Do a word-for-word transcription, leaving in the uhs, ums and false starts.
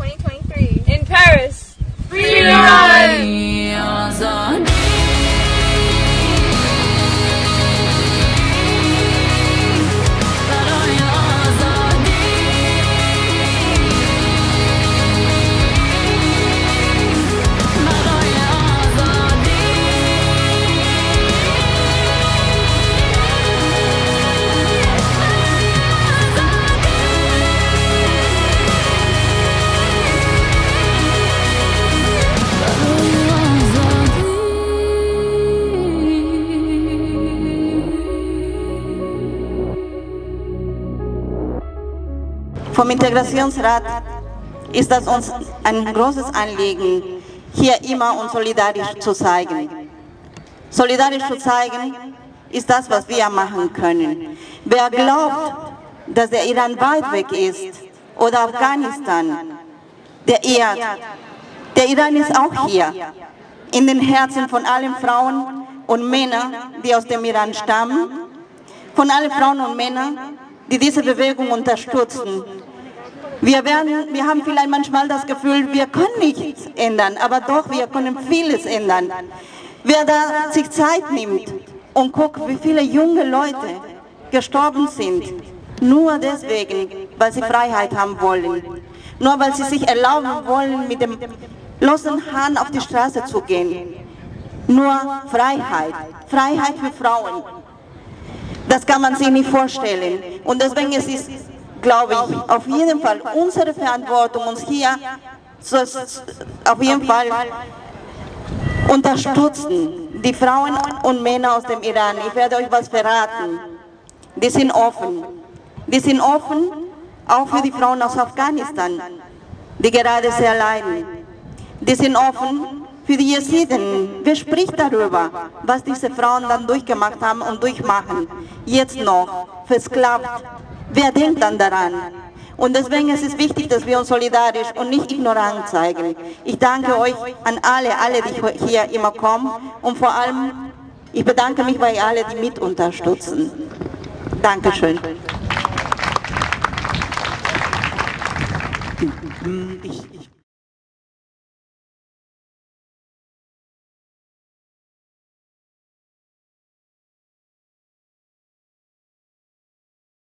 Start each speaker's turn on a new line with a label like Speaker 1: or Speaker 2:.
Speaker 1: twenty twenty-three.
Speaker 2: In Paris.
Speaker 1: Free Iran!
Speaker 3: Vom Integrationsrat ist es uns ein großes Anliegen, hier immer und solidarisch zu zeigen. Solidarisch zu zeigen ist das, was wir machen können. Wer glaubt, dass der Iran weit weg ist oder Afghanistan, der irrt. Der Iran ist auch hier, in den Herzen von allen Frauen und Männern, die aus dem Iran stammen, von allen Frauen und Männern, die diese Bewegung unterstützen. Wir, werden, wir haben vielleicht manchmal das Gefühl, wir können nichts ändern, aber doch, wir können vieles ändern. Wer da sich Zeit nimmt und guckt, wie viele junge Leute gestorben sind, nur deswegen, weil sie Freiheit haben wollen, nur weil sie sich erlauben wollen, mit dem losen Hahn auf die Straße zu gehen. Nur Freiheit, Freiheit für Frauen. Das kann man sich nicht vorstellen. Und deswegen ist es, glaube ich, auf jeden Fall unsere Verantwortung, uns hier zu, auf jeden Fall unterstützen. Die Frauen und Männer aus dem Iran, ich werde euch was verraten, die sind offen. Die sind offen, auch für die Frauen aus Afghanistan, die gerade sehr leiden. Die sind offen für die Jesiden. Wer spricht darüber, was diese Frauen dann durchgemacht haben und durchmachen? Jetzt noch, versklavt. Wer denkt dann daran? Und deswegen ist es wichtig, dass wir uns solidarisch und nicht ignorant zeigen. Ich danke euch an alle, alle, die hier immer kommen. Und vor allem, ich bedanke mich bei allen, die mit unterstützen. Dankeschön.
Speaker 4: Ich, ich